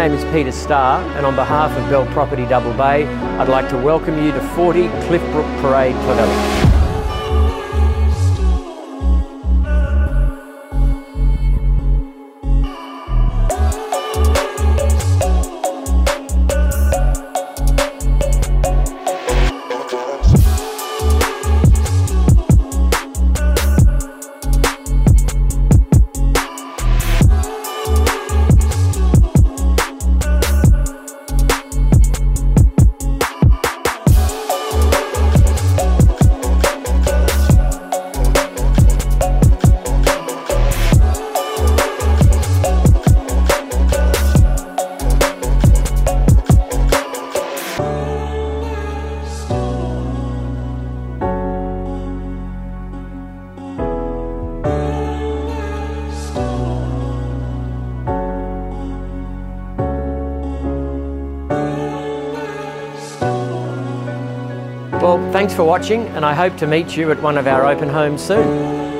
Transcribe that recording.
name is Peter Starr, and on behalf of Bell Property Double Bay, I'd like to welcome you to 40 Cliffbrook Parade, Clovelly. Well, thanks for watching, and I hope to meet you at one of our open homes soon.